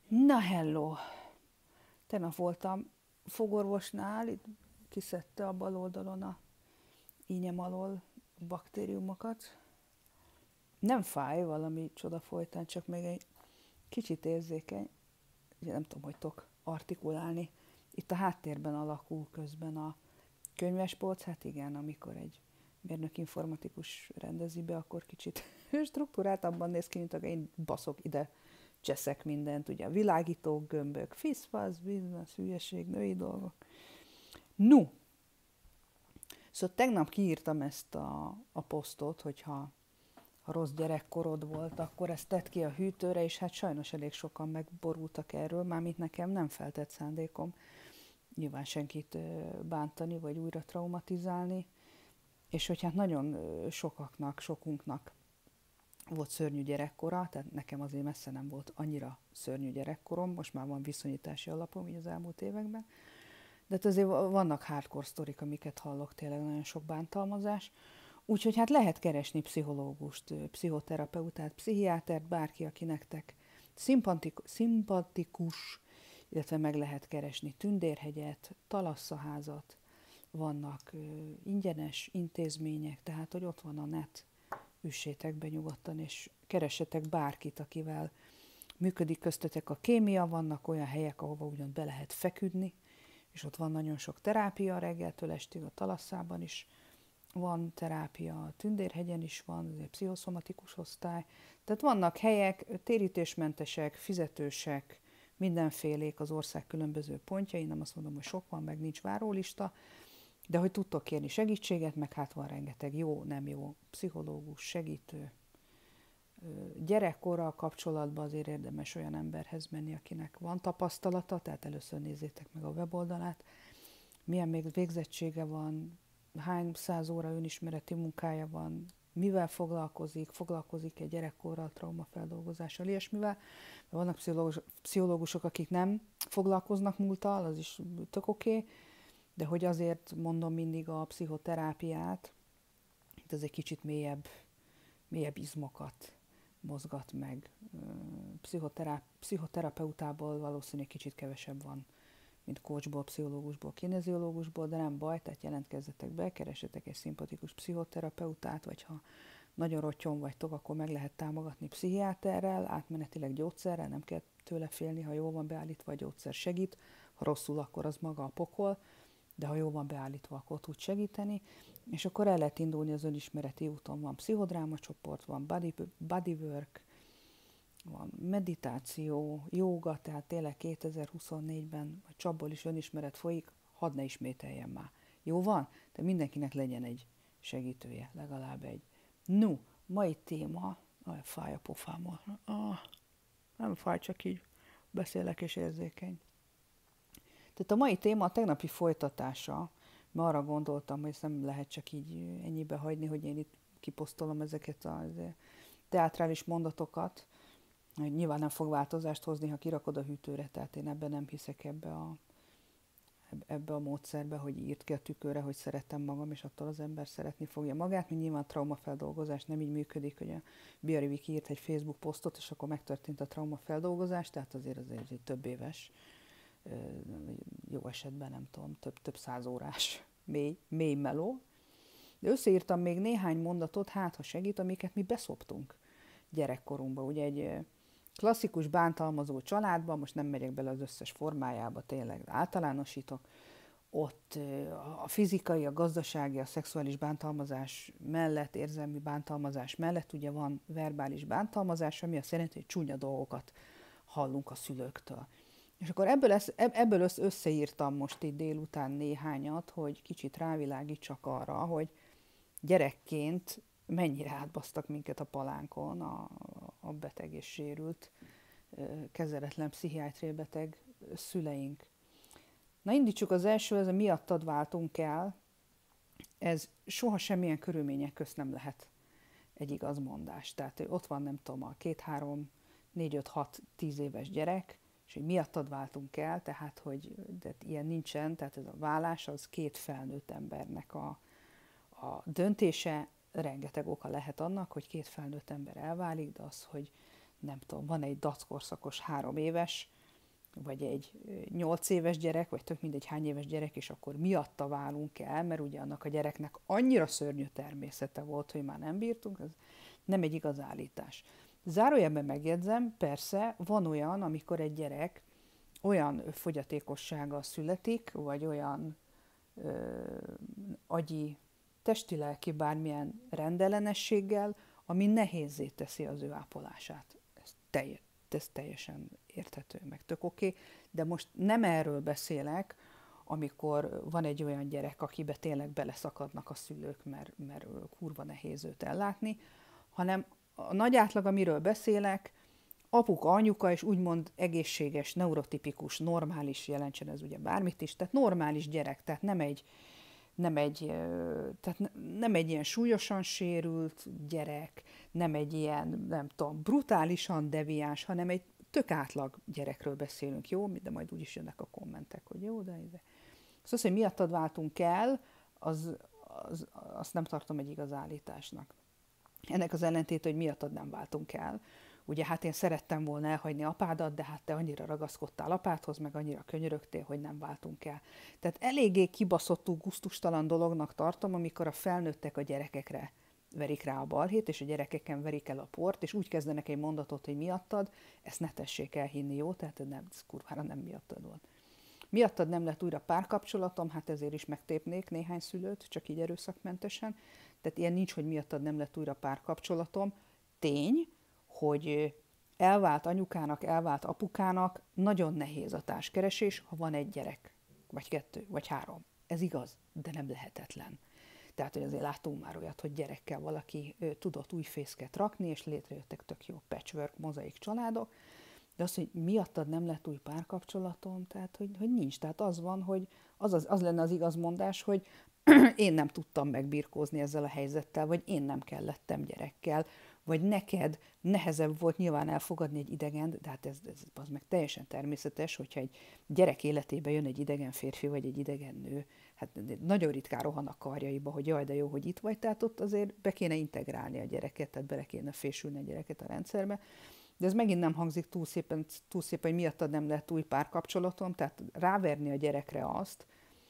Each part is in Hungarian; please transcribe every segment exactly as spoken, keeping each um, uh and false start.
Na hello! Tegnap voltam fogorvosnál, itt kiszedte a bal oldalon a ínyem alól a baktériumokat. Nem fáj valami csoda folytán, csak még egy kicsit érzékeny. Ugye nem tudom, hogy tudok artikulálni. Itt a háttérben alakul közben a könyvespolc. Hát igen, amikor egy mérnök informatikus rendezi be, akkor kicsit struktúráltabban néz ki, mint hogy én baszok ide, cseszek mindent, ugye a világítók, gömbök, fiszfasz, biznisz, hülyeség, női dolgok. No, szóval tegnap kiírtam ezt a, a posztot, hogyha ha rossz gyerekkorod volt, akkor ezt tett ki a hűtőre, és hát sajnos elég sokan megborultak erről, mármint nekem nem feltett szándékom nyilván senkit bántani, vagy újra traumatizálni, és hogy hát nagyon sokaknak, sokunknak volt szörnyű gyerekkora, tehát nekem azért messze nem volt annyira szörnyű gyerekkorom, most már van viszonyítási alapom így az elmúlt években, de hát azért vannak hardcore sztorik, amiket hallok, tényleg nagyon sok bántalmazás, úgyhogy hát lehet keresni pszichológust, pszichoterapeutát, pszichiátert, bárki, aki nektek szimpatikus, illetve meg lehet keresni Tündérhegyet, Talasszaházat, vannak ingyenes intézmények, tehát hogy ott van a net, üssétek be nyugodtan, és keressetek bárkit, akivel működik köztetek a kémia, vannak olyan helyek, ahova ugyan be lehet feküdni, és ott van nagyon sok terápia reggeltől estig, a Talasszában is van terápia, a Tündérhegyen is van, azért pszichoszomatikus osztály, tehát vannak helyek, térítésmentesek, fizetősek, mindenfélék az ország különböző pontjain, nem azt mondom, hogy sok van, meg nincs várólista, de hogy tudtok kérni segítséget, meg hát van rengeteg jó, nem jó pszichológus, segítő. Gyerekkorral kapcsolatban azért érdemes olyan emberhez menni, akinek van tapasztalata, tehát először nézzétek meg a weboldalát, milyen még végzettsége van, hány száz óra önismereti munkája van, mivel foglalkozik, foglalkozik egy gyerekkorral, traumafeldolgozással, ilyesmivel. Vannak pszichológus, pszichológusok, akik nem foglalkoznak múlttal, az is tök oké, okay, de hogy azért mondom mindig a pszichoterápiát, itt ez egy kicsit mélyebb, mélyebb izmokat mozgat meg. Pszichoterá, pszichoterapeutából valószínűleg kicsit kevesebb van, mint coachból, pszichológusból, kineziológusból, de nem baj, tehát jelentkezzetek be, keresetek egy szimpatikus pszichoterapeutát, vagy ha nagyon rottyon vagytok, akkor meg lehet támogatni pszichiáterrel, átmenetileg gyógyszerrel, nem kell tőle félni, ha jól van beállítva, a gyógyszer segít, ha rosszul, akkor az maga a pokol, de ha jól van beállítva, akkor tud segíteni, és akkor el lehet indulni az önismereti úton. Van pszichodráma csoport, van body, bodywork, van meditáció, jóga, tehát tényleg kétezer-huszonnégyben a csapból is önismeret folyik, hadd ne ismételjem már. Jó van? De mindenkinek legyen egy segítője, legalább egy. No, mai téma, olyan fáj a pofámmal. Ah, nem fáj, csak így beszélek és érzékeny. Tehát a mai téma a tegnapi folytatása, mert arra gondoltam, hogy ezt nem lehet csak így ennyibe hagyni, hogy én itt kiposztolom ezeket a teátrális mondatokat, hogy nyilván nem fog változást hozni, ha kirakod a hűtőre, tehát én ebben nem hiszek ebbe a, ebbe a módszerbe, hogy írt ki a tükörre, hogy szeretem magam, és attól az ember szeretni fogja magát, mint nyilván traumafeldolgozás nem így működik, hogy a Biari Viki írt egy Facebook posztot, és akkor megtörtént a traumafeldolgozás, tehát azért azért egy több éves, jó esetben nem tudom, több, több száz órás mély, mély meló. De összeírtam még néhány mondatot, hát ha segít, amiket mi beszoptunk gyerekkorunkba. Ugye egy klasszikus bántalmazó családban, most nem megyek bele az összes formájába, tényleg általánosítok, ott a fizikai, a gazdasági, a szexuális bántalmazás mellett, érzelmi bántalmazás mellett ugye van verbális bántalmazás, ami azt jelenti, hogy csúnya dolgokat hallunk a szülőktől. És akkor ebből, ebből összeírtam most itt délután néhányat, hogy kicsit rávilágítsak arra, hogy gyerekként mennyire átbasztak minket a palánkon a, a beteg és sérült, kezeletlen pszichiátriabeteg szüleink. Na indítsuk az első, ez a miattad váltunk el, ez soha semmilyen körülmények közt nem lehet egy igaz mondás. Tehát ott van, nem tudom, a két, három, négy, öt, hat, tíz éves gyerek, és hogy miattad váltunk el, tehát hogy de ilyen nincsen, tehát ez a válás az két felnőtt embernek a, a döntése, rengeteg oka lehet annak, hogy két felnőtt ember elválik, de az, hogy nem tudom, van egy dackorszakos három éves, vagy egy nyolc éves gyerek, vagy tök mindegy hány éves gyerek, és akkor miatta válunk el, mert ugye annak a gyereknek annyira szörnyű természete volt, hogy már nem bírtunk, ez nem egy igaz állítás. Zárójelben megjegyzem, persze van olyan, amikor egy gyerek olyan fogyatékossággal születik, vagy olyan ö, agyi, testi-lelki bármilyen rendellenességgel, ami nehézzé teszi az ő ápolását. Ez, telj, ez teljesen érthető, meg tök oké, okay. De most nem erről beszélek, amikor van egy olyan gyerek, akibe tényleg beleszakadnak a szülők, mert, mert kurva nehéz őt ellátni, hanem a nagy átlag, amiről beszélek, apuka, anyuka, és úgymond egészséges, neurotipikus, normális, jelentsen ez ugye bármit is, tehát normális gyerek, tehát nem egy, nem egy, tehát nem egy ilyen súlyosan sérült gyerek, nem egy ilyen, nem tudom, brutálisan deviáns, hanem egy tök átlag gyerekről beszélünk, jó? De majd úgyis jönnek a kommentek, hogy jó, de... de. Szóval, hogy miattad váltunk el, az, az, azt nem tartom egy igaz állításnak. Ennek az ellentét, hogy miattad nem váltunk el. Ugye hát én szerettem volna elhagyni apádat, de hát te annyira ragaszkodtál apádhoz, meg annyira könyörögtél, hogy nem váltunk el. Tehát eléggé kibaszottú, gusztustalan dolognak tartom, amikor a felnőttek a gyerekekre verik rá a balhét, és a gyerekeken verik el a port, és úgy kezdenek egy mondatot, hogy miattad, ezt ne tessék elhinni, jó? Tehát nem, ez kurvára nem miattad volt. Miattad nem lett újra párkapcsolatom, hát ezért is megtépnék néhány szülőt, csak így erőszakmentesen. Tehát ilyen nincs, hogy miattad nem lett újra párkapcsolatom. Tény, hogy elvált anyukának, elvált apukának nagyon nehéz a társkeresés, ha van egy gyerek, vagy kettő, vagy három. Ez igaz, de nem lehetetlen. Tehát, hogy azért látunk már olyat, hogy gyerekkel valaki ő, tudott új fészket rakni, és létrejöttek tök jó patchwork, mozaik családok, de az, hogy miattad nem lett új párkapcsolatom, tehát, hogy, hogy nincs. Tehát az van, hogy az, az, az lenne az igaz mondás, hogy én nem tudtam megbirkózni ezzel a helyzettel, vagy én nem kellettem gyerekkel, vagy neked nehezebb volt nyilván elfogadni egy idegent, de hát ez, ez az meg teljesen természetes, hogyha egy gyerek életébe jön egy idegen férfi, vagy egy idegen nő, hát nagyon ritkán rohan a karjaiba, hogy jaj, de jó, hogy itt vagy, tehát ott azért be kéne integrálni a gyereket, tehát bele kéne fésülni a gyereket a rendszerbe. De ez megint nem hangzik túl szépen, túl szépen, hogy miattad nem lett új párkapcsolatom, tehát ráverni a gyerekre azt,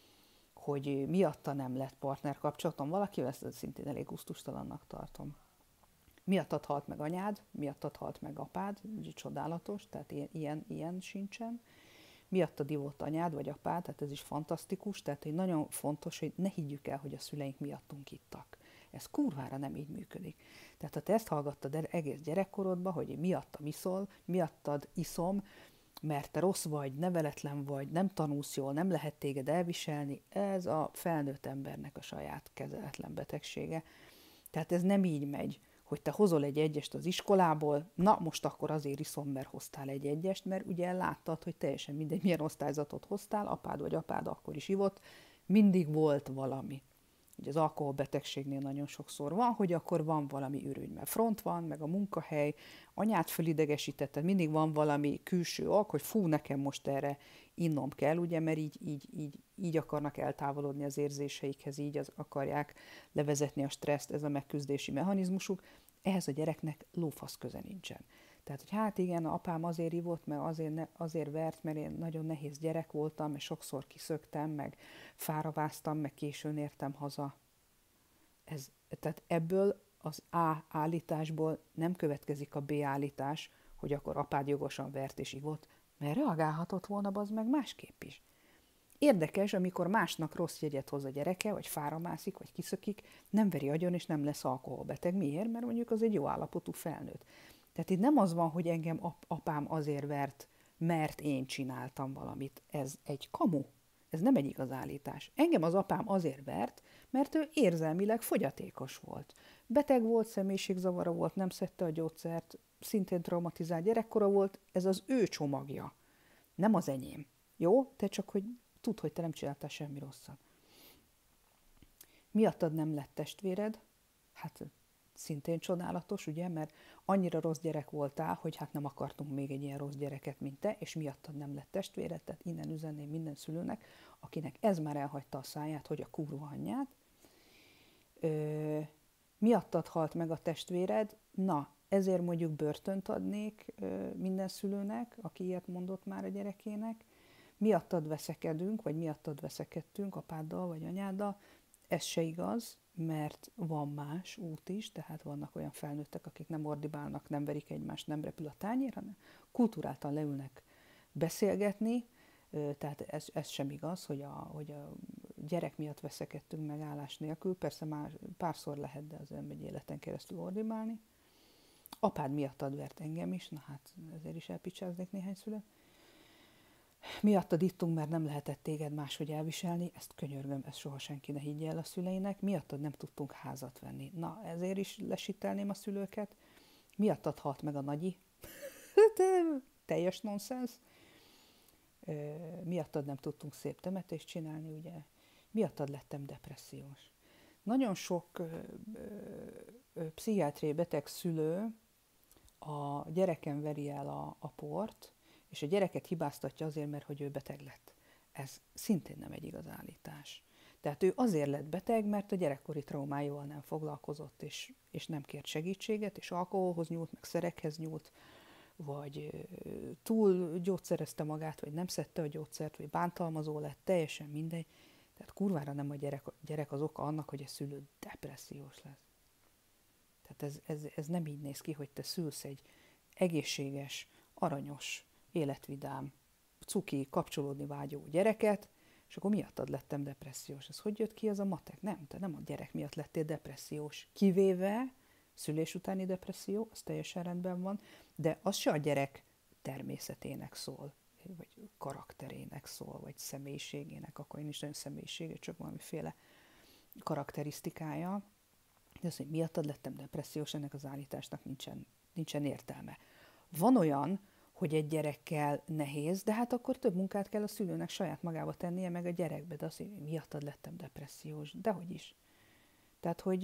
hogy miatta nem lett partnerkapcsolatom valakivel, ezt szintén elég gusztustalannak tartom. Miattad halt meg anyád, miattad halt meg apád, úgy csodálatos, tehát ilyen, ilyen, ilyen sincsen. Miattad ivott anyád vagy apád, tehát ez is fantasztikus, tehát hogy nagyon fontos, hogy ne higgyük el, hogy a szüleink miattunk ittak. Ez kurvára nem így működik. Tehát ha te ezt hallgattad el egész gyerekkorodban, hogy miattam iszol, miattad iszom, mert te rossz vagy, neveletlen vagy, nem tanulsz jól, nem lehet téged elviselni, ez a felnőtt embernek a saját kezeletlen betegsége. Tehát ez nem így megy, hogy te hozol egy egyest az iskolából, na most akkor azért iszom, mert hoztál egy egyest, mert ugye láttad, hogy teljesen mindegy, milyen osztályzatot hoztál, apád vagy apád akkor is ivott, mindig volt valami. Ugye az alkoholbetegségnél nagyon sokszor van, hogy akkor van valami ürügy, mert front van, meg a munkahely, anyát fölidegesítetted, mindig van valami külső ok, hogy fú, nekem most erre innom kell, ugye, mert így, így, így, így akarnak eltávolodni az érzéseikhez, így az akarják levezetni a stresszt, ez a megküzdési mechanizmusuk, ehhez a gyereknek lófasz köze nincsen. Tehát, hogy hát igen, apám azért ivott, mert azért, ne, azért vert, mert én nagyon nehéz gyerek voltam, mert sokszor kiszöktem, meg fáraváztam, meg későn értem haza. Ez, tehát ebből az A állításból nem következik a B állítás, hogy akkor apád jogosan vert és ivott, mert reagálhatott volna az meg másképp is. Érdekes, amikor másnak rossz jegyet hoz a gyereke, vagy fára mászik, vagy kiszökik, nem veri agyon, és nem lesz alkoholbeteg. Miért? Mert mondjuk az egy jó állapotú felnőtt. Tehát itt nem az van, hogy engem ap- apám azért vert, mert én csináltam valamit. Ez egy kamu. Ez nem egy igaz állítás. Engem az apám azért vert, mert ő érzelmileg fogyatékos volt. Beteg volt, személyiségzavara volt, nem szedte a gyógyszert, szintén traumatizált gyerekkora volt, ez az ő csomagja, nem az enyém. Jó? Te csak, hogy tudd, hogy te nem csináltál semmi rosszat. Miattad nem lett testvéred? Hát szintén csodálatos, ugye, mert annyira rossz gyerek voltál, hogy hát nem akartunk még egy ilyen rossz gyereket, mint te, és miattad nem lett testvéred, tehát innen üzenném minden szülőnek, akinek ez már elhagyta a száját, hogy a kurva anyját. Ö, miattad halt meg a testvéred? Na, ezért mondjuk börtönt adnék minden szülőnek, aki ilyet mondott már a gyerekének, miattad veszekedünk, vagy miattad veszekedtünk apáddal vagy anyáddal, ez se igaz, mert van más út is, tehát vannak olyan felnőttek, akik nem ordibálnak, nem verik egymást, nem repül a tányér, hanem kulturáltan leülnek beszélgetni, tehát ez, ez sem igaz, hogy a, hogy a gyerek miatt veszekedtünk megállás nélkül, persze már párszor lehet, de az nem egy életen keresztül ordibálni. Apád miattad vert engem is, na hát ezért is elpicsáznék néhány szülőt. Miattad ittunk, mert nem lehetett téged máshogy elviselni, ezt könyörgöm, ezt soha senki ne higgye el a szüleinek, miattad nem tudtunk házat venni. Na, ezért is lesittelném a szülőket. Miattad halt meg a nagyi. Teljes nonsens. Miattad nem tudtunk szép temetést csinálni, ugye. Miattad lettem depressziós. Nagyon sok ö, ö, pszichiátriai beteg szülő a gyereken veri el a, a port, és a gyereket hibáztatja azért, mert hogy ő beteg lett. Ez szintén nem egy igaz állítás. Tehát ő azért lett beteg, mert a gyerekkori traumáival nem foglalkozott, és, és nem kért segítséget, és alkoholhoz nyúlt, meg szerekhez nyúlt, vagy túl gyógyszerezte magát, vagy nem szedte a gyógyszert, vagy bántalmazó lett, teljesen mindegy. Tehát kurvára nem a gyerek, a gyerek az oka annak, hogy a szülő depressziós lesz. Tehát ez, ez, ez nem így néz ki, hogy te szülsz egy egészséges, aranyos, életvidám, cuki, kapcsolódni vágyó gyereket, és akkor miattad lettem depressziós. Ez hogy jött ki ez a matek? Nem, te nem a gyerek miatt lettél depressziós. Kivéve szülés utáni depresszió, az teljesen rendben van, de az se a gyerek természetének szól, vagy karakterének szól, vagy személyiségének, akkor én is nagyon személyisége, csak valamiféle karakterisztikája. De az, hogy miattad lettem depressziós, ennek az állításnak nincsen, nincsen értelme. Van olyan, hogy egy gyerekkel nehéz, de hát akkor több munkát kell a szülőnek saját magába tennie, meg a gyerekbe, de az, hogy miattad lettem depressziós, dehogy is. Tehát, hogy,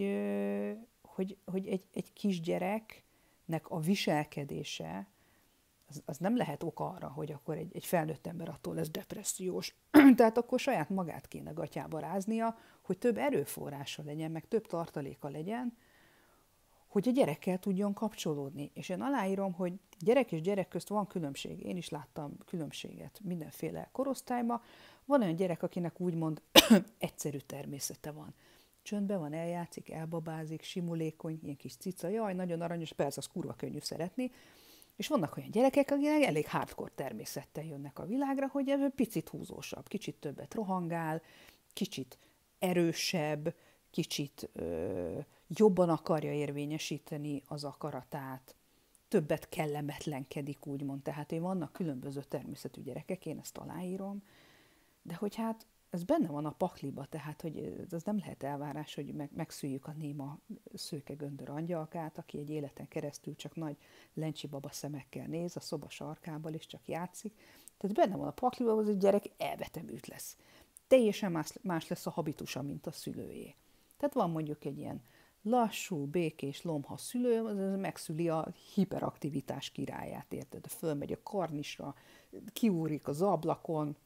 hogy, hogy egy, egy kisgyereknek a viselkedése, az, az nem lehet ok arra, hogy akkor egy, egy felnőtt ember attól lesz depressziós. Tehát akkor saját magát kéne gatyába ráznia, hogy több erőforrása legyen, meg több tartaléka legyen, hogy a gyerekkel tudjon kapcsolódni. És én aláírom, hogy gyerek és gyerek közt van különbség. Én is láttam különbséget mindenféle korosztályban. Van olyan gyerek, akinek úgymond egyszerű természete van. Csöndben van, eljátszik, elbabázik, simulékony, ilyen kis cica, jaj, nagyon aranyos, persze az kurva könnyű szeretni. És vannak olyan gyerekek, akik elég hardcore természettel jönnek a világra, hogy ebből picit húzósabb, kicsit többet rohangál, kicsit erősebb, kicsit ö, jobban akarja érvényesíteni az akaratát, többet kellemetlenkedik, úgymond. Tehát én vannak különböző természetű gyerekek, én ezt aláírom, de hogy hát ez benne van a pakliba, tehát hogy ez nem lehet elvárás, hogy meg, megszüljük a néma szőke göndör angyalkát, aki egy életen keresztül csak nagy lencsi baba szemekkel néz a szoba sarkában, és csak játszik. Tehát benne van a pakliba, hogy egy gyerek elvetemült lesz. Teljesen más, más lesz a habitusa, mint a szülőjé. Tehát van mondjuk egy ilyen lassú, békés, lomha szülő, az megszüli a hiperaktivitás királyát, érted? Fölmegy a karnisra, kiúrik az ablakon,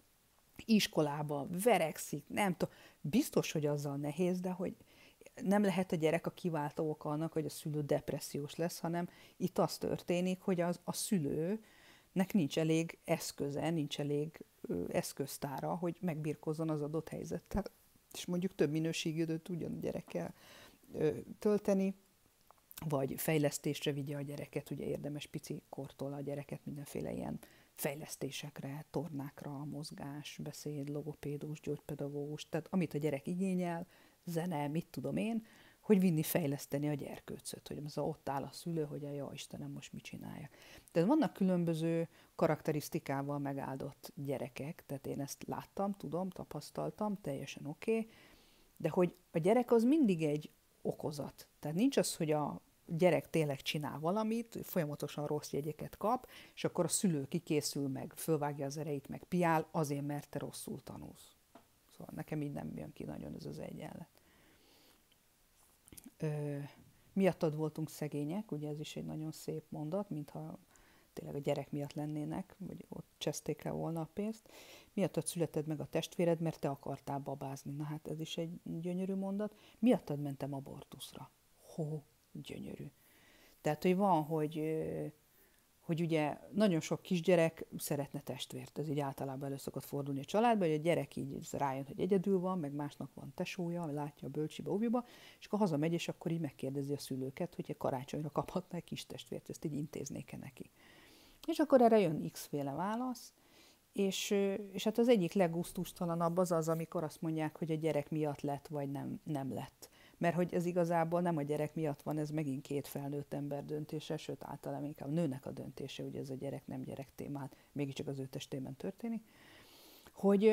iskolába verekszik, nem tudom. Biztos, hogy azzal nehéz, de hogy nem lehet a gyerek a kiváltó oka annak, hogy a szülő depressziós lesz, hanem itt az történik, hogy az, a szülőnek nincs elég eszköze, nincs elég ö, eszköztára, hogy megbirkózzon az adott helyzettel, és mondjuk több minőségű időt tudjon a gyerekkel ö, tölteni, vagy fejlesztésre vigye a gyereket, ugye érdemes pici kortól a gyereket mindenféle ilyen fejlesztésekre, tornákra, mozgás, beszéd, logopédus, gyógypedagógus, tehát amit a gyerek igényel, zene, mit tudom én, hogy vinni, fejleszteni a gyerkőcöt, hogy az ott áll a szülő, hogy a ja, Istenem, most mit csinálja. Tehát vannak különböző karakterisztikával megáldott gyerekek, tehát én ezt láttam, tudom, tapasztaltam, teljesen oké, okay, de hogy a gyerek az mindig egy okozat. Tehát nincs az, hogy a gyerek tényleg csinál valamit, folyamatosan rossz jegyeket kap, és akkor a szülő kikészül meg, fölvágja az ereit, meg piál, azért, mert te rosszul tanulsz. Szóval nekem így nem jön ki nagyon ez az egyenlet. Ö, miattad voltunk szegények, ugye ez is egy nagyon szép mondat, mintha tényleg a gyerek miatt lennének, vagy ott cseszték el volna a pénzt. Miattad születed meg a testvéred, mert te akartál babázni. Na hát ez is egy gyönyörű mondat. Miattad mentem abortuszra. Hó, gyönyörű. Tehát, hogy van, hogy, hogy ugye nagyon sok kisgyerek szeretne testvért. Ez így általában elő szokott fordulni a családban, hogy a gyerek így rájön, hogy egyedül van, meg másnak van tesója, látja a bölcsibe, óvjuba, és akkor hazamegy, és akkor így megkérdezi a szülőket, hogy karácsonyra kaphatna egy kis testvért, ezt így intéznék-e neki. És akkor erre jön x-féle válasz, és, és hát az egyik leggusztustalanabb az az, amikor azt mondják, hogy a gyerek miatt lett, vagy nem, nem lett. Mert hogy ez igazából nem a gyerek miatt van, ez megint két felnőtt ember döntése, sőt általában inkább a nőnek a döntése, ugye ez a gyerek nem gyerek témát, mégiscsak az ő testében történik, hogy,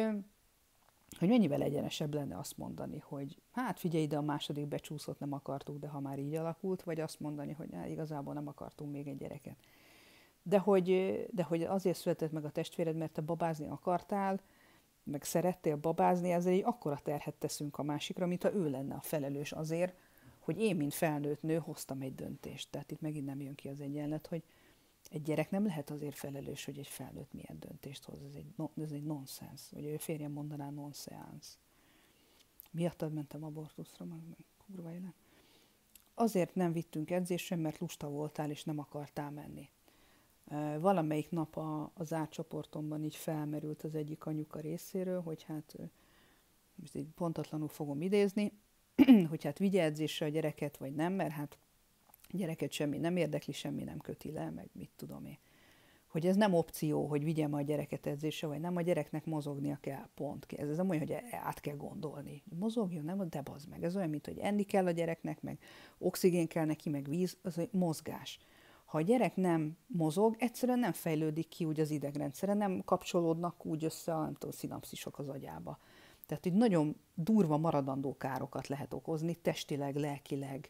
hogy mennyivel egyenesebb lenne azt mondani, hogy hát figyelj ide, a második becsúszott, nem akartuk, de ha már így alakult, vagy azt mondani, hogy hát, igazából nem akartunk még egy gyereket. De hogy, de hogy azért született meg a testvéred, mert te babázni akartál, meg szerettél babázni, ezzel egy akkora terhet teszünk a másikra, mint ha ő lenne a felelős azért, hogy én, mint felnőtt nő, hoztam egy döntést. Tehát itt megint nem jön ki az egyenlet, hogy egy gyerek nem lehet azért felelős, hogy egy felnőtt milyen döntést hoz. Ez egy, ez egy nonsens. Ugye ő férjem mondaná nonsens. Miattad mentem abortuszra, meg, meg kurva élet. Azért nem vittünk edzésre, mert lusta voltál, és nem akartál menni. Valamelyik nap a, az átcsoportomban így felmerült az egyik anyuka részéről, hogy hát, most így pontatlanul fogom idézni, hogy hát vigye edzésre a gyereket, vagy nem, mert hát a gyereket semmi nem érdekli, semmi nem köti le, meg mit tudom én. Hogy ez nem opció, hogy vigyem a gyereket edzésre, vagy nem, a gyereknek mozognia kell, pont. Ez, ez nem olyan, hogy át kell gondolni. Mozogjon, nem, de bazd meg. Ez olyan, mint hogy enni kell a gyereknek, meg oxigén kell neki, meg víz, az egy mozgás. Ha a gyerek nem mozog, egyszerűen nem fejlődik ki úgy az idegrendszere, nem kapcsolódnak úgy össze a nem tudom, szinapszisok az agyába. Tehát így nagyon durva maradandó károkat lehet okozni, testileg, lelkileg,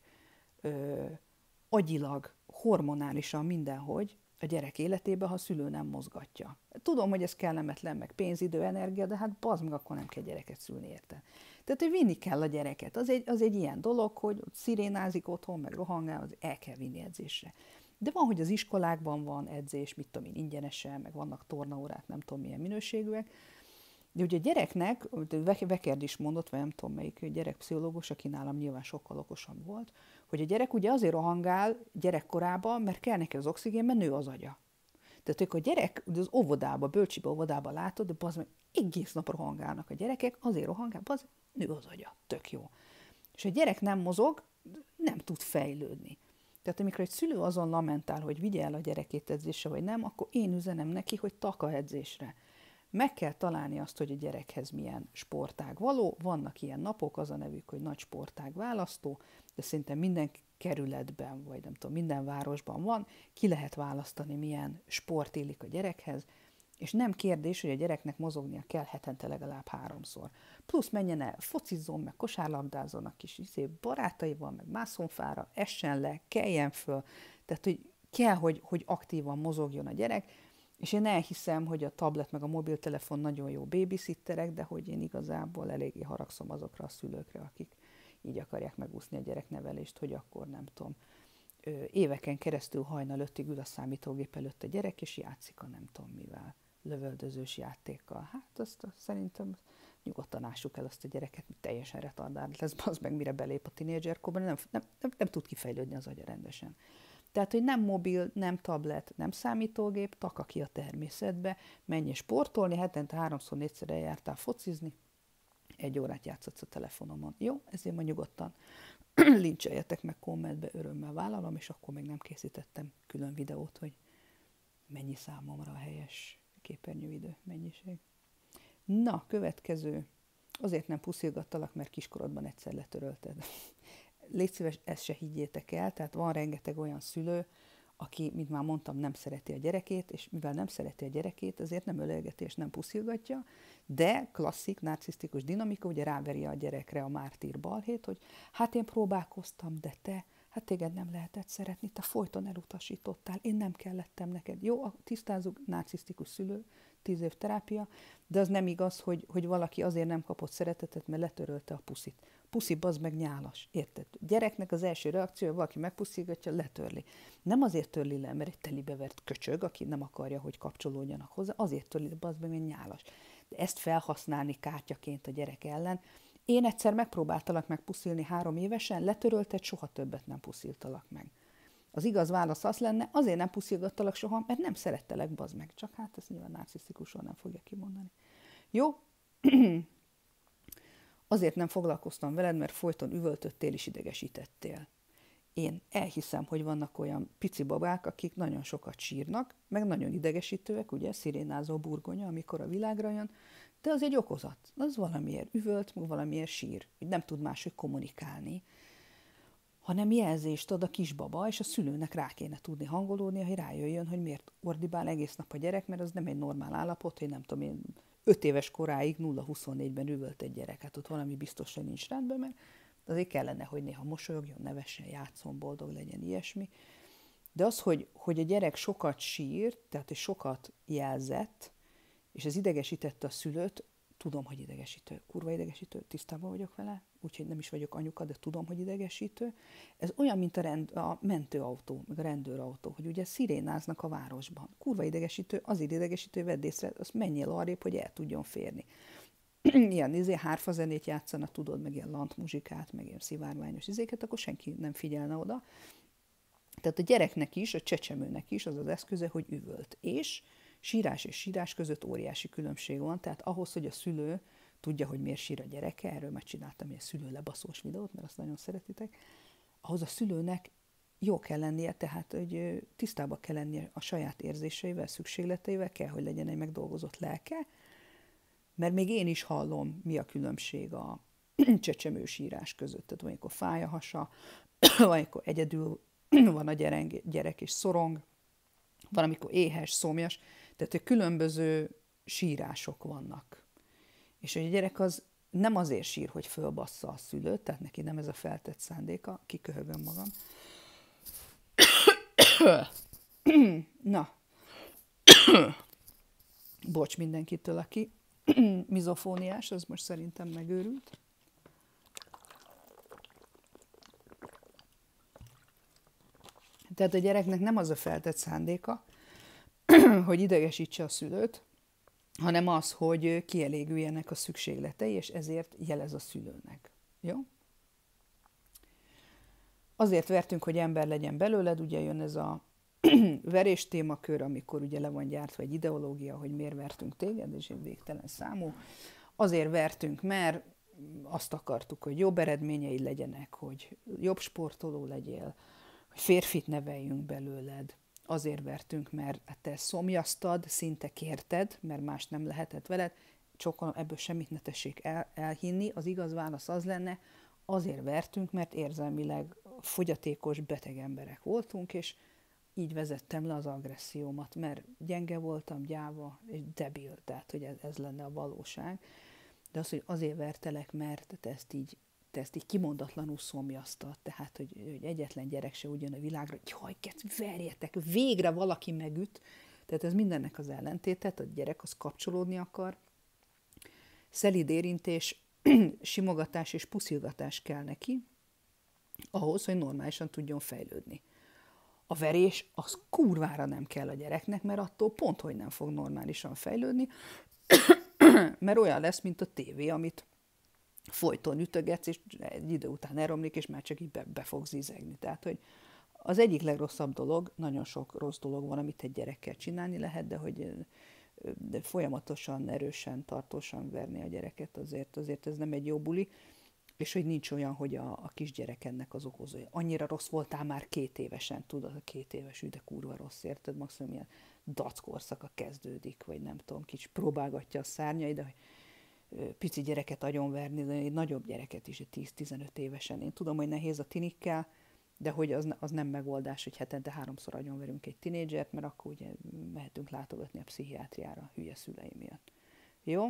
ö, agyilag, hormonálisan, mindenhogy a gyerek életében, ha a szülő nem mozgatja. Tudom, hogy ez kellemetlen, meg pénzidő, energia, de hát bazd meg, akkor nem kell gyereket szülni, érte. Tehát, hogy vinni kell a gyereket. Az egy, az egy ilyen dolog, hogy szirénázik otthon, meg rohangál, az el kell vinni edzésre. De van, hogy az iskolákban van edzés, mit tudom én, ingyenesen, meg vannak tornaórák, nem tudom milyen minőségűek. De ugye a gyereknek, Vekerd is mondott, vagy nem tudom melyik gyerekpszichológus, aki nálam nyilván sokkal okosabb volt, hogy a gyerek ugye azért rohangál gyerekkorában, mert kell neki az oxigén, mert nő az agya. Tehát, hogy a gyerek az óvodába, bölcsibe óvodába látod, de bazd meg egész nap rohangálnak a gyerekek, azért rohangál, bazd nő az agya, tök jó. És a gyerek nem mozog, nem tud fejlődni. Tehát amikor egy szülő azon lamentál, hogy vigye el a gyerekét edzésre, vagy nem, akkor én üzenem neki, hogy taka edzésre. Meg kell találni azt, hogy a gyerekhez milyen sportág való. Vannak ilyen napok, az a nevük, hogy nagy sportág választó, de szinte minden kerületben, vagy nem tudom, minden városban van, ki lehet választani, milyen sport illik a gyerekhez, és nem kérdés, hogy a gyereknek mozognia kell hetente legalább háromszor. Plusz menjen el, focizzon, meg kosárlabdázzon a kis izé, barátaival, meg mászonfára, essen le, keljen föl. Tehát, hogy kell, hogy, hogy aktívan mozogjon a gyerek, és én elhiszem, hogy a tablet meg a mobiltelefon nagyon jó babysitterek, de hogy én igazából eléggé haragszom azokra a szülőkre, akik így akarják megúszni a gyereknevelést, hogy akkor nem tudom, éveken keresztül hajnal ötig ül a számítógép előtt a gyerek, és játszik a nem tudom mivel, lövöldözős játékkal. Hát azt, azt szerintem nyugodtan ássuk el azt a gyereket, hogy teljesen retardált lesz, az meg mire belép a tinédzserkorban, nem, nem, nem, nem tud kifejlődni az agya rendesen. Tehát, hogy nem mobil, nem tablet, nem számítógép, taka ki a természetbe, menj sportolni, hetente háromszor, négyszer eljártál focizni, egy órát játszhatsz a telefonomon. Jó, ezért ma nyugodtan lincseljetek meg kommentbe, örömmel vállalom, és akkor még nem készítettem külön videót, hogy mennyi számomra a helyes képernyőidő mennyiség. Na, következő. Azért nem puszilgattalak, mert kiskorodban egyszer letörölted. Légy szíves, ezt se higgyétek el, tehát van rengeteg olyan szülő, aki, mint már mondtam, nem szereti a gyerekét, és mivel nem szereti a gyerekét, ezért nem ölelgeti és nem puszilgatja, de klasszik, narcisztikus dinamika, ugye ráveri a gyerekre a mártír balhét, hogy hát én próbálkoztam, de te, hát téged nem lehetett szeretni, te folyton elutasítottál, én nem kellettem neked. Jó, tisztázzuk, narcisztikus szülő, tíz év terápia, de az nem igaz, hogy, hogy valaki azért nem kapott szeretetet, mert letörölte a puszit. Puszi, bazd meg nyálas, érted? Gyereknek az első reakciója, valaki megpuszilgatja, letörli. Nem azért törli le, mert egy telibevert köcsög, aki nem akarja, hogy kapcsolódjanak hozzá, azért törli le, bazd meg, mert nyálas. De ezt felhasználni kártyaként a gyerek ellen. Én egyszer megpróbáltalak megpuszilni három évesen, letörölted, soha többet nem pusziltalak meg. Az igaz válasz az lenne, azért nem puszilgattalak soha, mert nem szerettelek, bazd meg. Csak hát ezt nyilván narcisztikusan nem fogja kimondani. Jó? Azért nem foglalkoztam veled, mert folyton üvöltöttél és idegesítettél. Én elhiszem, hogy vannak olyan pici babák, akik nagyon sokat sírnak, meg nagyon idegesítőek, ugye, szirénázó burgonya, amikor a világra jön, de az egy okozat. Az valamiért üvölt, meg valamiért sír, hogy nem tud máshogy kommunikálni, hanem jelzést ad a kisbaba, és a szülőnek rá kéne tudni hangolódni, hogy rájöjjön, hogy miért ordibál egész nap a gyerek, mert az nem egy normál állapot, hogy nem tudom én, öt éves koráig nulla huszonnégyben üvölt egy gyerek. Hát ott valami biztos, hogy nincs rendben, mert azért kellene, hogy néha mosolyogjon, nevessen, játszon, boldog legyen, ilyesmi. De az, hogy, hogy a gyerek sokat sír, tehát hogy sokat jelzett, és ez idegesítette a szülőt, tudom, hogy idegesítő, kurva idegesítő, tisztában vagyok vele, úgyhogy nem is vagyok anyuka, de tudom, hogy idegesítő. Ez olyan, mint a, rend, a mentőautó, meg a rendőrautó, hogy ugye szirénáznak a városban. Kurva idegesítő, azért idegesítő, vedd észre, azt menjél arrébb, hogy el tudjon férni. Ilyen izé, hárfazenét játszanak, tudod, meg ilyen lantmuzsikát, meg ilyen szivárványos izéket, akkor senki nem figyelne oda. Tehát a gyereknek is, a csecsemőnek is az az eszköze, hogy üvölt. És sírás és sírás között óriási különbség van, tehát ahhoz, hogy a szülő tudja, hogy miért sír a gyereke, erről már csináltam ilyen szülő lebaszós videót, mert azt nagyon szeretitek, ahhoz a szülőnek jó kell lennie, tehát hogy tisztába kell lennie a saját érzéseivel, szükségleteivel, kell, hogy legyen egy megdolgozott lelke, mert még én is hallom, mi a különbség a csecsemő sírás között. Tehát van, amikor fáj a hasa, van, amikor egyedül van a gyerek és szorong, van, amikor éhes, szomjas, tehát hogy különböző sírások vannak. És hogy a gyerek az nem azért sír, hogy fölbassza a szülőt, tehát neki nem ez a feltett szándéka, kiköhögöm magam. Na, bocs mindenkitől, aki mizofóniás, az most szerintem megőrült. Tehát a gyereknek nem az a feltett szándéka, hogy idegesítse a szülőt, hanem az, hogy kielégüljenek a szükségletei, és ezért jelez a szülőnek. Jó? Azért vertünk, hogy ember legyen belőled, ugye jön ez a verés témakör, amikor ugye le van gyártva egy ideológia, hogy miért vertünk téged, és egy végtelen számú. Azért vertünk, mert azt akartuk, hogy jobb eredményei legyenek, hogy jobb sportoló legyél, hogy férfit neveljünk belőled. Azért vertünk, mert te szomjaztad, szinte kérted, mert más nem lehetett veled, sokan ebből semmit ne tessék el, elhinni. Az igaz válasz az lenne, azért vertünk, mert érzelmileg fogyatékos, beteg emberek voltunk, és így vezettem le az agressziómat, mert gyenge voltam, gyáva és debil, tehát hogy ez, ez lenne a valóság. De az, hogy azért vertelek, mert te ezt így, te ezt így kimondatlanul szomjaztad, tehát hogy, hogy egyetlen gyerek se úgy jön a világra, hogy jaj, kec, verjetek, végre valaki megüt. Tehát ez mindennek az ellentéte, a gyerek az kapcsolódni akar. Szelíd érintés, simogatás és puszilgatás kell neki, ahhoz, hogy normálisan tudjon fejlődni. A verés az kurvára nem kell a gyereknek, mert attól pont, hogy nem fog normálisan fejlődni, mert olyan lesz, mint a tévé, amit folyton ütögetsz, és egy idő után elromlik, és már csak így be, be fog zizegni. Tehát, hogy az egyik legrosszabb dolog, nagyon sok rossz dolog van, amit egy gyerekkel csinálni lehet, de hogy de folyamatosan, erősen, tartósan verni a gyereket, azért, azért ez nem egy jó buli, és hogy nincs olyan, hogy a, a kisgyerek ennek az okozója. Annyira rossz voltál már két évesen, tudod, a két éves, de kurva rossz, érted? Maximum ilyen dackorszaka kezdődik, vagy nem tudom, kicsit próbálgatja a szárnyai, de hogy pici gyereket agyonverni, de egy nagyobb gyereket is, tíz-tizenöt évesen. Én tudom, hogy nehéz a tinikkel, de hogy az, az nem megoldás, hogy hetente háromszor agyonverünk egy tinédzsert, mert akkor ugye mehetünk látogatni a pszichiátriára hülye szülei miatt. Jó?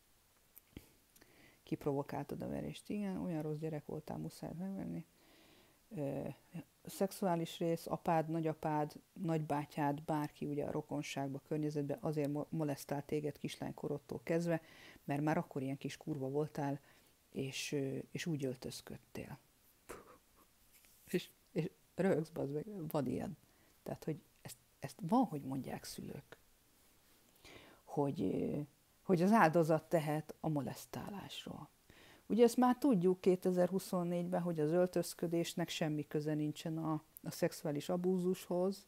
Kiprovokáltad a verést. Igen, olyan rossz gyerek voltál, muszáj megvenni. Ö, szexuális rész, apád, nagyapád, nagybátyád, bárki ugye a rokonságban, környezetben azért molesztál téged kislánykorodtól kezdve, mert már akkor ilyen kis kurva voltál, és, és úgy öltözködtél. És, és röhögsz, bazd meg, van ilyen. Tehát, hogy ezt, ezt van, hogy mondják szülők, hogy, hogy az áldozat tehet a molesztálásról. Ugye ezt már tudjuk kétezer-huszonnégyben, hogy az öltözködésnek semmi köze nincsen a, a szexuális abúzushoz.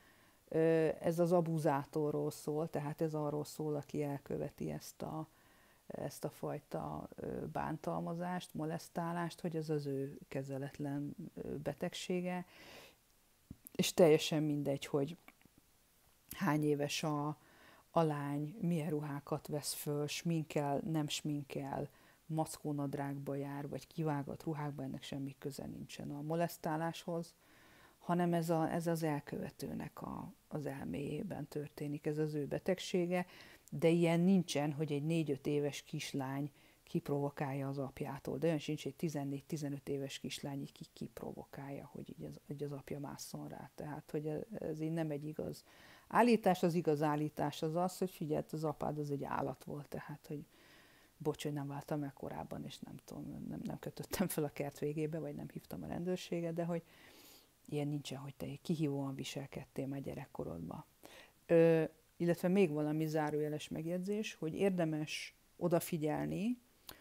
Ez az abuzátorról szól, tehát ez arról szól, aki elköveti ezt a, ezt a fajta bántalmazást, molesztálást, hogy ez az ő kezeletlen betegsége, és teljesen mindegy, hogy hány éves a, a lány, milyen ruhákat vesz föl, sminkel, nem sminkel, mackónadrágba jár, vagy kivágott ruhákba, ennek semmi köze nincsen a molesztáláshoz, hanem ez, a, ez az elkövetőnek a, az elméjében történik, ez az ő betegsége, de ilyen nincsen, hogy egy négy-öt éves kislány kiprovokálja az apjától, de olyan sincs, egy tizennégy-tizenöt éves kislány így kiprovokálja, hogy így az, hogy az apja másszon rá. Tehát, hogy ez, ez így nem egy igaz állítás, az igaz állítás az az, hogy figyelj, az apád az egy állat volt, tehát, hogy bocs, hogy nem váltam el korábban, és nem tudom, nem, nem kötöttem fel a kert végébe, vagy nem hívtam a rendőrséget, de hogy ilyen nincsen, hogy te kihívóan viselkedtél már gyerekkorodban. Ö, illetve még valami zárójeles megjegyzés, hogy érdemes odafigyelni,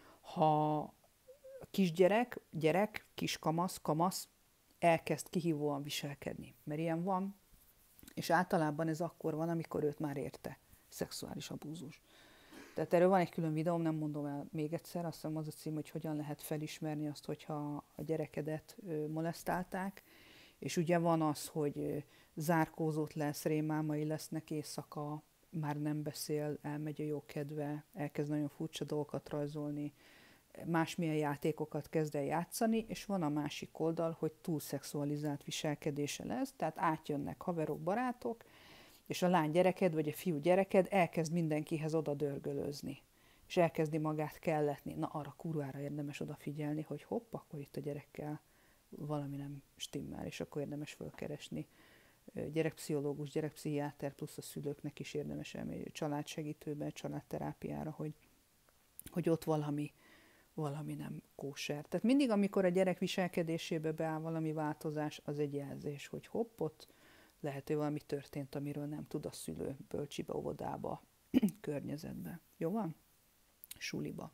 ha kisgyerek, gyerek, kiskamasz, kamasz elkezd kihívóan viselkedni. Mert ilyen van, és általában ez akkor van, amikor őt már érte szexuális abúzus. Tehát erről van egy külön videóm, nem mondom el még egyszer, azt hiszem az a cím, hogy hogyan lehet felismerni azt, hogyha a gyerekedet molesztálták, és ugye van az, hogy zárkózott lesz, rémálmai lesznek éjszaka, már nem beszél, elmegy a jó kedve, elkezd nagyon furcsa dolgokat rajzolni, másmilyen játékokat kezd el játszani, és van a másik oldal, hogy túl szexualizált viselkedése lesz, tehát átjönnek haverok, barátok, és a lány gyereked, vagy a fiú gyereked elkezd mindenkihez oda dörgölözni, és elkezdi magát kelletni. Na, arra kurvára érdemes odafigyelni, hogy hopp, akkor itt a gyerekkel valami nem stimmel, és akkor érdemes fölkeresni gyerekpszichológus, gyerekpszichiáter, plusz a szülőknek is érdemes elmenni családsegítőbe, családterápiára, hogy, hogy ott valami, valami nem kóser. Tehát mindig, amikor a gyerek viselkedésébe beáll valami változás, az egy jelzés, hogy hopp, ott lehet, hogy valami történt, amiről nem tud a szülő bölcsibe, óvodába, környezetbe. Jó van? Suliba.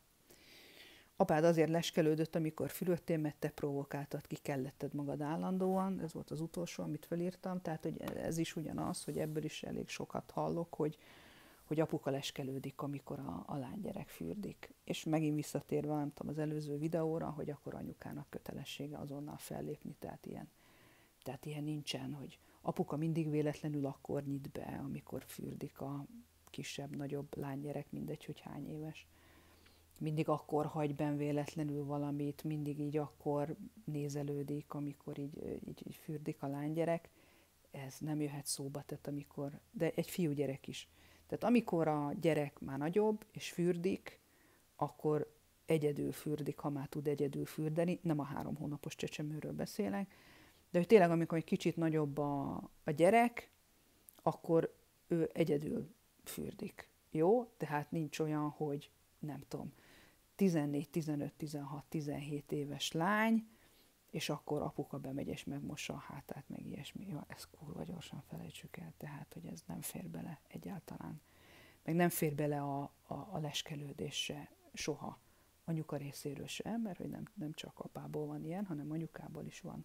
Apád azért leskelődött, amikor fürödtél, mert te provokáltad, ki kelletted magad állandóan. Ez volt az utolsó, amit felírtam. Tehát hogy ez is ugyanaz, hogy ebből is elég sokat hallok, hogy, hogy apuka leskelődik, amikor a, a lánygyerek fürdik. És megint visszatérve, nem tudom, az előző videóra, hogy akkor anyukának kötelessége azonnal fellépni. Tehát ilyen, tehát ilyen nincsen, hogy apuka mindig véletlenül akkor nyit be, amikor fürdik a kisebb, nagyobb lánygyerek, mindegy, hogy hány éves. Mindig akkor hagy benn véletlenül valamit, mindig így akkor nézelődik, amikor így, így, így fürdik a lánygyerek. Ez nem jöhet szóba, tehát amikor, de egy fiúgyerek is. Tehát amikor a gyerek már nagyobb és fürdik, akkor egyedül fürdik, ha már tud egyedül fürdeni. Nem a három hónapos csecsemőről beszélek, de hogy tényleg amikor egy kicsit nagyobb a, a gyerek, akkor ő egyedül fürdik. Jó? Tehát nincs olyan, hogy nem tudom, tizennégy, tizenöt, tizenhat, tizenhét éves lány, és akkor apuka bemegy és megmossa a hátát, meg ilyesmi. Ja, ezt kurva gyorsan felejtsük el, tehát, hogy ez nem fér bele egyáltalán. Meg nem fér bele a, a, a leskelődésre soha. Anyuka részéről sem, mert hogy nem, nem csak apából van ilyen, hanem anyukából is van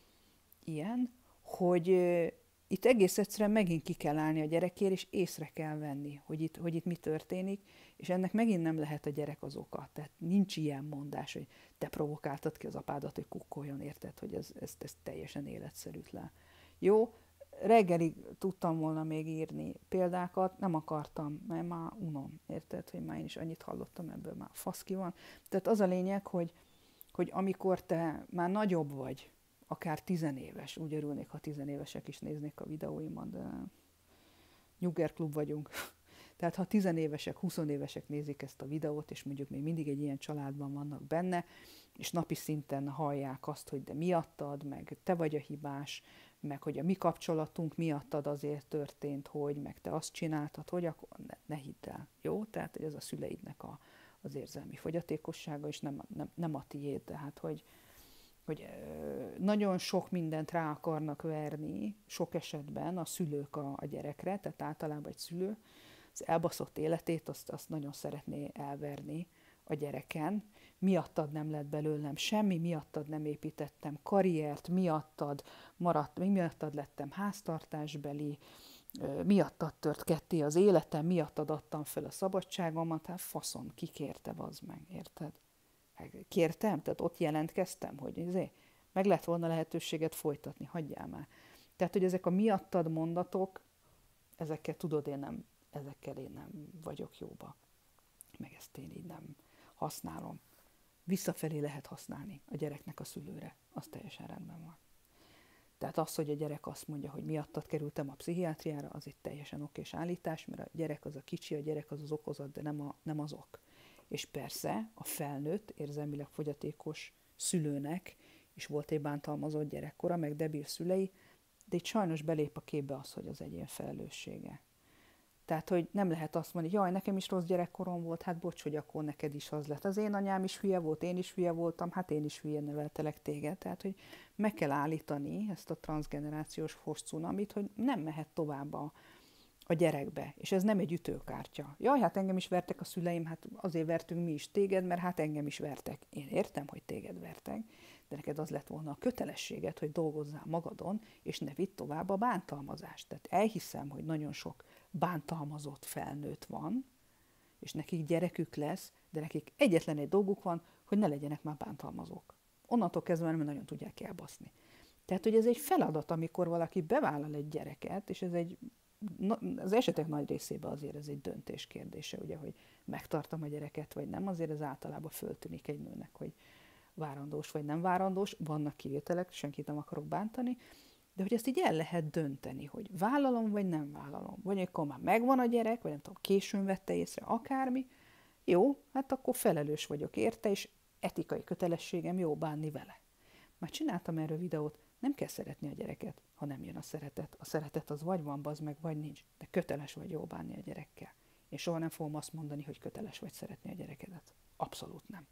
ilyen, hogy uh, itt egész egyszerűen megint ki kell állni a gyerekért, és észre kell venni, hogy itt, hogy itt mi történik, és ennek megint nem lehet a gyerek az oka. Tehát nincs ilyen mondás, hogy te provokáltad ki az apádat, hogy kukkoljon, érted, hogy ez, ez, ez teljesen életszerűtlen. Jó, reggelig tudtam volna még írni példákat, nem akartam, mert már unom, érted, hogy már én is annyit hallottam ebből, már faszki van. Tehát az a lényeg, hogy, hogy amikor te már nagyobb vagy, akár tizenéves, úgy örülnék, ha tizenévesek is néznék a videóimon, de nyuggerklub vagyunk. Tehát ha tizenévesek, huszonévesek nézik ezt a videót, és mondjuk még mindig egy ilyen családban vannak benne, és napi szinten hallják azt, hogy de miattad, meg te vagy a hibás, meg hogy a mi kapcsolatunk miattad azért történt, hogy, meg te azt csináltad, hogy akkor ne, ne hidd el. Jó? Tehát hogy ez a szüleidnek a, az érzelmi fogyatékossága, és nem, nem, nem a tiéd, tehát hogy hogy nagyon sok mindent rá akarnak verni, sok esetben a szülők a, a gyerekre, tehát általában egy szülő az elbaszott életét azt, azt nagyon szeretné elverni a gyereken, miattad nem lett belőlem semmi, miattad nem építettem karriert, miattad maradt, miattad lettem háztartásbeli, miattad tört ketté az életem, miattad adtam fel a szabadságomat, hát faszom, ki kérte, bazd meg, érted? Kértem, tehát ott jelentkeztem, hogy ezért meg lett volna lehetőséget folytatni, hagyjál már. Tehát, hogy ezek a miattad mondatok, ezekkel tudod, én nem, ezekkel én nem vagyok jóba. Meg ezt én így nem használom. Visszafelé lehet használni a gyereknek a szülőre. Az teljesen rendben van. Tehát az, hogy a gyerek azt mondja, hogy miattad kerültem a pszichiátriára, az egy teljesen okés állítás, mert a gyerek az a kicsi, a gyerek az az okozat, de nem, a, nem az ok. És persze a felnőtt, érzelmileg fogyatékos szülőnek is volt egy bántalmazott gyerekkora, meg debil szülei, de itt sajnos belép a képbe az, hogy az egyén felelőssége. Tehát, hogy nem lehet azt mondani, jaj, nekem is rossz gyerekkorom volt, hát bocs, hogy akkor neked is az lett. Az én anyám is hülye volt, én is hülye voltam, hát én is hülye neveltelek téged. Tehát, hogy meg kell állítani ezt a transzgenerációs cunamit, hogy nem mehet tovább a, a gyerekbe. És ez nem egy ütőkártya. Jaj, hát engem is vertek a szüleim, hát azért vertünk mi is téged, mert hát engem is vertek. Én értem, hogy téged vertek, de neked az lett volna a kötelességed, hogy dolgozzál magadon, és ne vidd tovább a bántalmazást. Tehát elhiszem, hogy nagyon sok bántalmazott felnőtt van, és nekik gyerekük lesz, de nekik egyetlen egy dolguk van, hogy ne legyenek már bántalmazók. Onnantól kezdve nem nagyon tudják elbaszni. Tehát, hogy ez egy feladat, amikor valaki bevállal egy gyereket, és ez egy, az esetek nagy részében azért ez egy döntés kérdése, ugye, hogy megtartom a gyereket, vagy nem, azért ez általában föltűnik egy nőnek, hogy várandós vagy nem várandós, vannak kivételek, senkit nem akarok bántani, de hogy ezt így el lehet dönteni, hogy vállalom, vagy nem vállalom. Vagy akkor már megvan a gyerek, vagy nem tudom, későn vette észre akármi, jó, hát akkor felelős vagyok érte, és etikai kötelességem jó bánni vele. Már csináltam erről videót, nem kell szeretni a gyereket, ha nem jön a szeretet. A szeretet az vagy van, bazd meg, vagy nincs, de köteles vagy jó bánni a gyerekkel. Én soha nem fogom azt mondani, hogy köteles vagy szeretni a gyerekedet. Abszolút nem.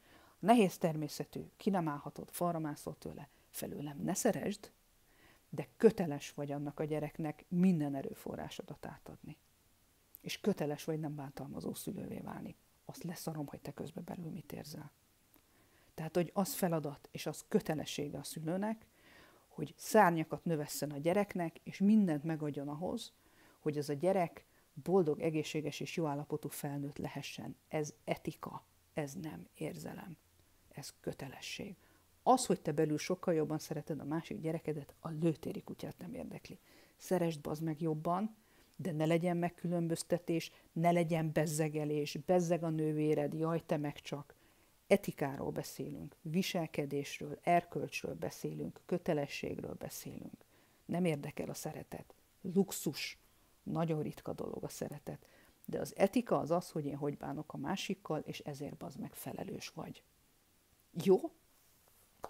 Nehéz természetű, ki nem állhatod, falra mászol tőle, felőlem ne szeresd, de köteles vagy annak a gyereknek minden erőforrásodat átadni. És köteles vagy nem bántalmazó szülővé válni. Azt leszarom, hogy te közben belül mit érzel. Tehát, hogy az feladat és az kötelessége a szülőnek, hogy szárnyakat növesszen a gyereknek, és mindent megadjon ahhoz, hogy ez a gyerek boldog, egészséges és jó állapotú felnőtt lehessen. Ez etika, ez nem érzelem, ez kötelesség. Az, hogy te belül sokkal jobban szereted a másik gyerekedet, a lőtéri kutyát nem érdekli. Szeresd bazd meg jobban, de ne legyen megkülönböztetés, ne legyen bezzegelés, bezzeg a nővéred, jaj, te meg csak. Etikáról beszélünk, viselkedésről, erkölcsről beszélünk, kötelességről beszélünk. Nem érdekel a szeretet. Luxus, nagyon ritka dolog a szeretet. De az etika az az, hogy én hogy bánok a másikkal, és ezért bazd meg felelős vagy. Jó?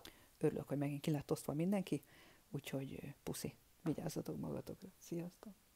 Örülök, hogy megint ki lett osztva mindenki, úgyhogy puszi, vigyázzatok magatokra. Sziasztok!